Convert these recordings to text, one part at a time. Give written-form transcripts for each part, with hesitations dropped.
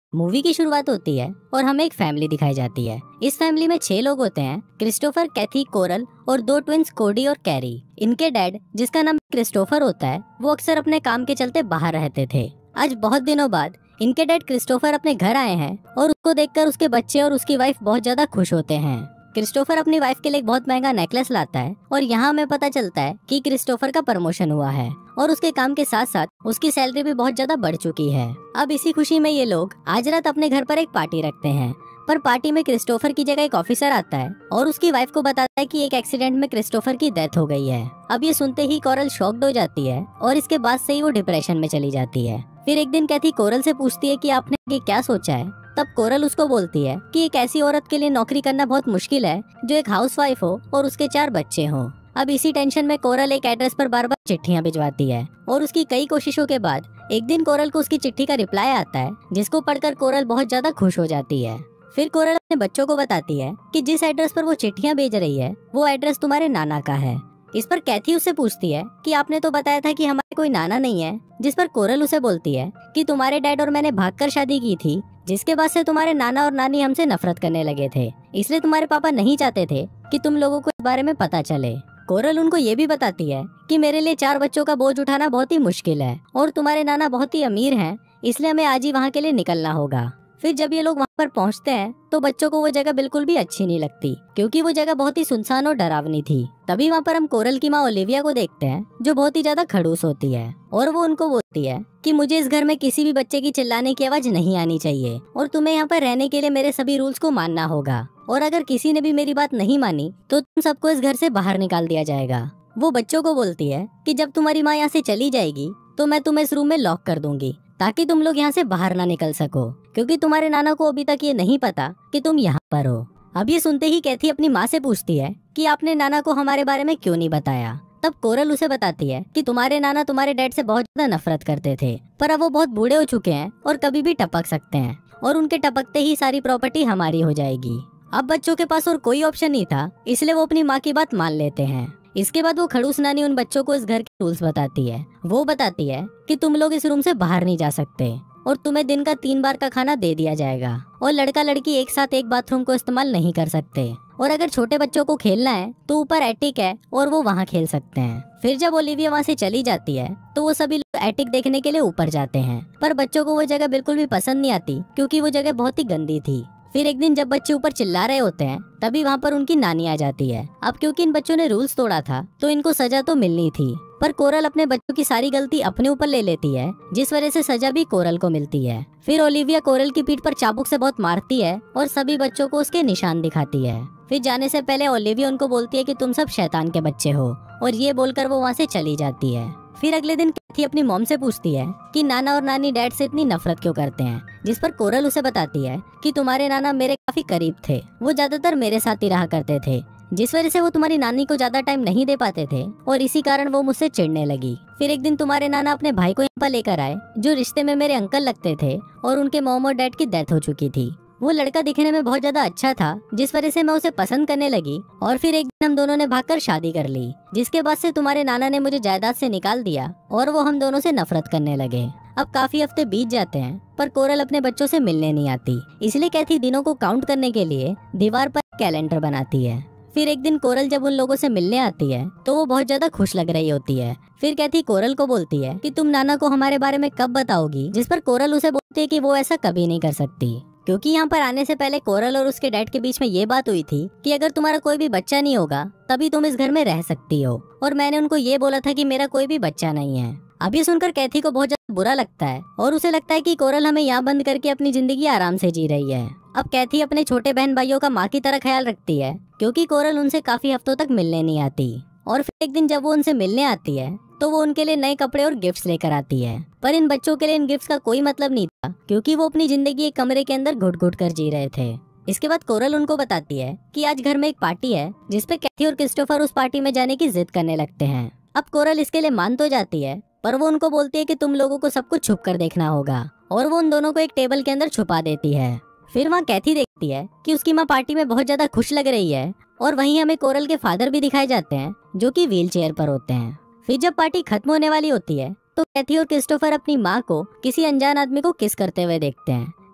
Movie की शुरुआत होती है और हमें एक फैमिली दिखाई जाती है। इस फैमिली में 6 लोग होते हैं, क्रिस्टोफर, कैथी, कोरल और 2 ट्विंस कोडी और कैरी। इनके डैड, जिसका नाम क्रिस्टोफर होता है, वो अक्सर अपने काम के चलते बाहर रहते थे। आज बहुत दिनों बाद इनके डैड क्रिस्टोफर अपने घर आए हैं और उसको देखकर उसके बच्चे और उसकी वाइफ बहुत ज्यादा खुश होते हैं। क्रिस्टोफर अपनी वाइफ के लिए एक बहुत महंगा नेकलेस लाता है और यहाँ हमें पता चलता है कि क्रिस्टोफर का प्रमोशन हुआ है और उसके काम के साथ साथ उसकी सैलरी भी बहुत ज्यादा बढ़ चुकी है। अब इसी खुशी में ये लोग आज रात अपने घर पर एक पार्टी रखते हैं, पर पार्टी में क्रिस्टोफर की जगह एक ऑफिसर आता है और उसकी वाइफ को बताता है कि एक एक्सीडेंट में क्रिस्टोफर की डेथ हो गई है। अब ये सुनते ही कोरल शॉक्ड हो जाती है और इसके बाद से ही वो डिप्रेशन में चली जाती है। फिर एक दिन कैथी कोरल से पूछती है कि आपने आगे क्या सोचा है। तब कोरल उसको बोलती है कि एक ऐसी औरत के लिए नौकरी करना बहुत मुश्किल है जो एक हाउसवाइफ हो और उसके 4 बच्चे हों। अब इसी टेंशन में कोरल एक एड्रेस पर बार बार चिट्ठियां भिजवाती है और उसकी कई कोशिशों के बाद एक दिन कोरल को उसकी चिट्ठी का रिप्लाई आता है, जिसको पढ़कर कोरल बहुत ज्यादा खुश हो जाती है। फिर कोरल अपने बच्चों को बताती है कि जिस एड्रेस पर वो चिट्ठियां भेज रही है वो एड्रेस तुम्हारे नाना का है। इस पर कैथी उससे पूछती है कि आपने तो बताया था कि हमारे कोई नाना नहीं है, जिस पर कोरल उसे बोलती है कि तुम्हारे डैड और मैंने भागकर शादी की थी, जिसके बाद से तुम्हारे नाना और नानी हमसे नफरत करने लगे थे, इसलिए तुम्हारे पापा नहीं चाहते थे कि तुम लोगों को इस बारे में पता चले। कोरल उनको ये भी बताती है कि मेरे लिए 4 बच्चों का बोझ उठाना बहुत ही मुश्किल है और तुम्हारे नाना बहुत ही अमीर हैं, इसलिए हमें आज ही वहाँ के लिए निकलना होगा। फिर जब ये लोग वहाँ पर पहुँचते हैं तो बच्चों को वो जगह बिल्कुल भी अच्छी नहीं लगती, क्योंकि वो जगह बहुत ही सुनसान और डरावनी थी। तभी वहाँ पर हम कोरल की माँ ओलिविया को देखते हैं, जो बहुत ही ज्यादा खड़ूस होती है और वो उनको बोलती है कि मुझे इस घर में किसी भी बच्चे की चिल्लाने की आवाज नहीं आनी चाहिए और तुम्हें यहाँ पर रहने के लिए मेरे सभी रूल्स को मानना होगा, और अगर किसी ने भी मेरी बात नहीं मानी तो तुम सबको इस घर से बाहर निकाल दिया जाएगा। वो बच्चों को बोलती है कि जब तुम्हारी माँ यहाँ से चली जाएगी तो मैं तुम्हें इस रूम में लॉक कर दूंगी ताकि तुम लोग यहाँ से बाहर ना निकल सको, क्योंकि तुम्हारे नाना को अभी तक ये नहीं पता कि तुम यहाँ पर हो। अब ये सुनते ही कैथी अपनी माँ से पूछती है कि आपने नाना को हमारे बारे में क्यों नहीं बताया। तब कोरल उसे बताती है कि तुम्हारे नाना तुम्हारे डैड से बहुत ज्यादा नफरत करते थे, पर अब वो बहुत बूढ़े हो चुके हैं और कभी भी टपक सकते हैं और उनके टपकते ही सारी प्रॉपर्टी हमारी हो जाएगी। अब बच्चों के पास और कोई ऑप्शन नहीं था, इसलिए वो अपनी माँ की बात मान लेते हैं। इसके बाद वो खड़ूस नानी उन बच्चों को इस घर के रूल्स बताती है। वो बताती है कि तुम लोग इस रूम से बाहर नहीं जा सकते और तुम्हें दिन का 3 बार का खाना दे दिया जाएगा और लड़का लड़की एक साथ एक बाथरूम को इस्तेमाल नहीं कर सकते, और अगर छोटे बच्चों को खेलना है तो ऊपर एटिक है और वो वहाँ खेल सकते हैं। फिर जब ओलिविया वहाँ से चली जाती है तो वो सभी लोग एटिक देखने के लिए ऊपर जाते हैं, पर बच्चों को वो जगह बिल्कुल भी पसंद नहीं आती क्योंकि वो जगह बहुत ही गंदी थी। फिर एक दिन जब बच्चे ऊपर चिल्ला रहे होते हैं तभी वहाँ पर उनकी नानी आ जाती है। अब क्योंकि इन बच्चों ने रूल्स तोड़ा था तो इनको सजा तो मिलनी थी, पर कोरल अपने बच्चों की सारी गलती अपने ऊपर ले लेती है, जिस वजह से सजा भी कोरल को मिलती है। फिर ओलिविया कोरल की पीठ पर चाबुक से बहुत मारती है और सभी बच्चों को उसके निशान दिखाती है। फिर जाने से पहले ओलिविया उनको बोलती है कि तुम सब शैतान के बच्चे हो, और ये बोलकर वो वहाँ से चली जाती है। फिर अगले दिन कैथी अपनी मॉम से पूछती है कि नाना और नानी डैड से इतनी नफरत क्यों करते हैं, जिस पर कोरल उसे बताती है कि तुम्हारे नाना मेरे काफी करीब थे, वो ज्यादातर मेरे साथ ही रहा करते थे, जिस वजह से वो तुम्हारी नानी को ज्यादा टाइम नहीं दे पाते थे और इसी कारण वो मुझसे चिढ़ने लगी। फिर एक दिन तुम्हारे नाना अपने भाई को यहाँ पर लेकर आए, जो रिश्ते में मेरे अंकल लगते थे, और उनके मॉम और डैड की डेथ हो चुकी थी। वो लड़का दिखने में बहुत ज्यादा अच्छा था, जिस वजह से मैं उसे पसंद करने लगी, और फिर एक दिन हम दोनों ने भागकर शादी कर ली, जिसके बाद से तुम्हारे नाना ने मुझे जायदाद से निकाल दिया और वो हम दोनों से नफरत करने लगे। अब काफी हफ्ते बीत जाते हैं पर कोरल अपने बच्चों से मिलने नहीं आती, इसलिए कैथी दिनों को काउंट करने के लिए दीवार पर कैलेंडर बनाती है। फिर एक दिन कोरल जब उन लोगों से मिलने आती है तो वो बहुत ज्यादा खुश लग रही होती है। फिर कैथी कोरल को बोलती है कि तुम नाना को हमारे बारे में कब बताओगी, जिस पर कोरल उसे बोलती है कि वो ऐसा कभी नहीं कर सकती, क्योंकि यहाँ पर आने से पहले कोरल और उसके डैड के बीच में ये बात हुई थी कि अगर तुम्हारा कोई भी बच्चा नहीं होगा तभी तुम इस घर में रह सकती हो, और मैंने उनको ये बोला था कि मेरा कोई भी बच्चा नहीं है। अब ये सुनकर कैथी को बहुत ज्यादा बुरा लगता है और उसे लगता है कि कोरल हमें यहाँ बंद करके अपनी जिंदगी आराम से जी रही है। अब कैथी अपने छोटे बहन भाइयों का माँ की तरह ख्याल रखती है, क्योंकि कोरल उनसे काफी हफ्तों तक मिलने नहीं आती, और फिर एक दिन जब वो उनसे मिलने आती है तो वो उनके लिए नए कपड़े और गिफ्ट्स लेकर आती है। पर इन बच्चों के लिए इन गिफ्ट्स का कोई मतलब नहीं था, क्योंकि वो अपनी जिंदगी एक कमरे के अंदर घुट घुट कर जी रहे थे। इसके बाद कोरल उनको बताती है कि आज घर में एक पार्टी है, जिसपे कैथी और क्रिस्टोफर उस पार्टी में जाने की जिद करने लगते हैं। अब कोरल इसके लिए मान तो जाती है, पर वो उनको बोलती है कि तुम लोगों को सब कुछ छुप कर देखना होगा, और वो उन दोनों को एक टेबल के अंदर छुपा देती है। फिर वहाँ कैथी देखती है कि उसकी माँ पार्टी में बहुत ज्यादा खुश लग रही है, और वहीं हमें कोरल के फादर भी दिखाए जाते हैं, जो कि व्हील चेयर पर होते हैं। फिर जब पार्टी खत्म होने वाली होती है तो कैथी और क्रिस्टोफर अपनी माँ को किसी अनजान आदमी को किस करते हुए देखते हैं।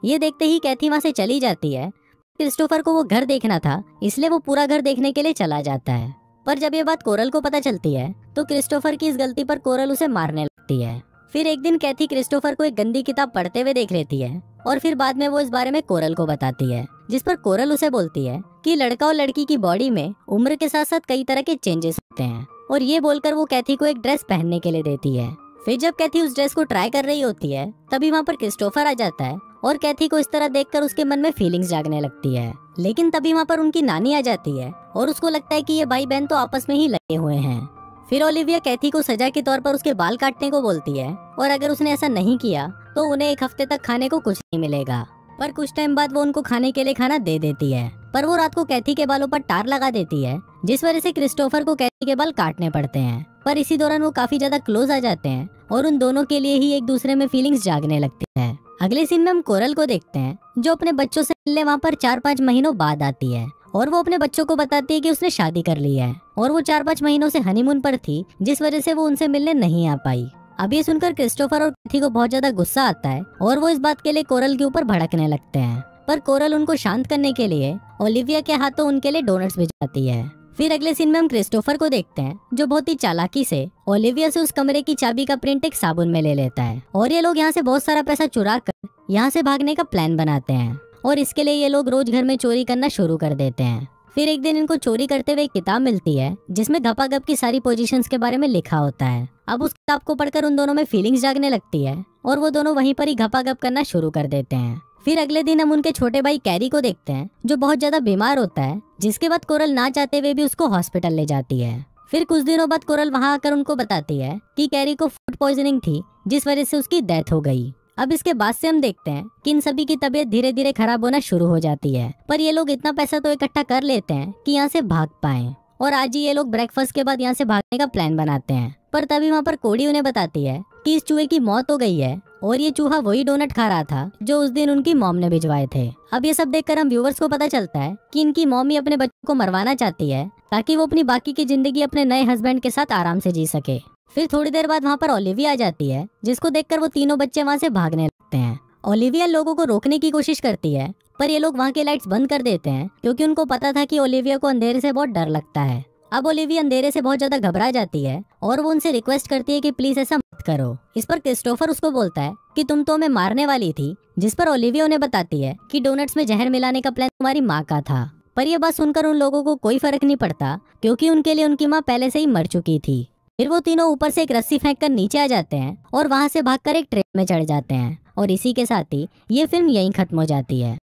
ये देखते ही कैथी वहाँ से चली जाती है। क्रिस्टोफर को वो घर देखना था, इसलिए वो पूरा घर देखने के लिए चला जाता है। पर जब ये बात कोरल को पता चलती है तो क्रिस्टोफर की इस गलती पर कोरल उसे मारने लगती है। फिर एक दिन कैथी क्रिस्टोफर को एक गंदी किताब पढ़ते हुए देख लेती है और फिर बाद में वो इस बारे में कोरल को बताती है, जिस पर कोरल उसे बोलती है कि लड़का और लड़की की बॉडी में उम्र के साथ साथ कई तरह के चेंजेस होते हैं, और ये बोलकर वो कैथी को एक ड्रेस पहनने के लिए देती है। फिर जब कैथी उस ड्रेस को ट्राई कर रही होती है तभी वहाँ पर क्रिस्टोफर आ जाता है और कैथी को इस तरह देखकर उसके मन में फीलिंग्स जागने लगती है। लेकिन तभी वहाँ पर उनकी नानी आ जाती है और उसको लगता है कि ये भाई बहन तो आपस में ही लगे हुए हैं। फिर ओलिविया कैथी को सजा के तौर पर उसके बाल काटने को बोलती है और अगर उसने ऐसा नहीं किया तो उन्हें एक हफ्ते तक खाने को कुछ नहीं मिलेगा। पर कुछ टाइम बाद वो उनको खाने के लिए खाना दे देती है, पर वो रात को कैथी के बालों पर टार लगा देती है, जिस वजह से क्रिस्टोफर को कैथी के बाल काटने पड़ते हैं। पर इसी दौरान वो काफी ज्यादा क्लोज आ जाते हैं और उन दोनों के लिए ही एक दूसरे में फीलिंग्स जागने लगती है। अगले सीन में हम कोरल को देखते हैं जो अपने बच्चों से मिलने वहाँ पर 4-5 महीनों बाद आती है और वो अपने बच्चों को बताती है कि उसने शादी कर ली है और वो 4-5 महीनों से हनीमून पर थी, जिस वजह से वो उनसे मिलने नहीं आ पाई। अब ये सुनकर क्रिस्टोफर और कैथी को बहुत ज्यादा गुस्सा आता है और वो इस बात के लिए कोरल के ऊपर भड़कने लगते हैं, पर कोरल उनको शांत करने के लिए ओलिविया के हाथों उनके लिए डोनट्स भिजवाती है। फिर अगले सीन में हम क्रिस्टोफर को देखते हैं जो बहुत ही चालाकी से ओलिविया से उस कमरे की चाबी का प्रिंट एक साबुन में ले लेता है और ये लोग यहाँ से बहुत सारा पैसा चुरा कर यहाँ से भागने का प्लान बनाते हैं और इसके लिए ये लोग रोज घर में चोरी करना शुरू कर देते हैं। फिर एक दिन इनको चोरी करते हुए एक किताब मिलती है जिसमें घपाघप की सारी पोजीशंस के बारे में लिखा होता है। अब उस किताब को पढ़कर उन दोनों में फीलिंग्स जागने लगती है और वो दोनों वहीं पर ही घपाघप करना शुरू कर देते हैं। फिर अगले दिन हम उनके छोटे भाई कैरी को देखते हैं जो बहुत ज्यादा बीमार होता है, जिसके बाद कोरल ना चाहते हुए भी उसको हॉस्पिटल ले जाती है। फिर कुछ दिनों बाद कोरल वहां आकर उनको बताती है कि कैरी को फूड पॉइजनिंग थी, जिस वजह से उसकी डेथ हो गई। अब इसके बाद से हम देखते हैं कि इन सभी की तबीयत धीरे धीरे खराब होना शुरू हो जाती है, पर ये लोग इतना पैसा तो इकट्ठा कर लेते हैं कि यहाँ से भाग पाएं और आज ही ये लोग ब्रेकफास्ट के बाद यहाँ से भागने का प्लान बनाते हैं। पर तभी वहाँ पर कोडी उन्हें बताती है कि इस चूहे की मौत हो गई है और ये चूहा वही डोनट खा रहा था जो उस दिन उनकी मॉम ने भिजवाए थे। अब ये सब देखकर हम व्यूवर्स को पता चलता है कि इनकी मॉम ही अपने बच्चों को मरवाना चाहती है ताकि वो अपनी बाकी की जिंदगी अपने नए हस्बैंड के साथ आराम से जी सके। फिर थोड़ी देर बाद वहाँ पर ओलिविया आ जाती है, जिसको देखकर वो तीनों बच्चे वहाँ से भागने लगते हैं। ओलिविया लोगों को रोकने की कोशिश करती है, पर ये लोग वहाँ की लाइट्स बंद कर देते हैं क्योंकि उनको पता था कि ओलिविया को अंधेरे से बहुत डर लगता है। अब ओलिविया अंधेरे से बहुत ज्यादा घबरा जाती है और वो उनसे रिक्वेस्ट करती है कि प्लीज ऐसा मत करो। इस पर क्रिस्टोफर उसको बोलता है कि तुम तो हमें मारने वाली थी, जिस पर ओलिविया उन्हें बताती है कि डोनट्स में जहर मिलाने का प्लान तुम्हारी माँ का था। पर यह बात सुनकर उन लोगों को कोई फर्क नहीं पड़ता क्योंकि उनके लिए उनकी माँ पहले से ही मर चुकी थी। फिर वो तीनों ऊपर से एक रस्सी फेंककर नीचे आ जाते हैं और वहां से भागकर एक ट्रेन में चढ़ जाते हैं और इसी के साथ ही ये फिल्म यहीं खत्म हो जाती है।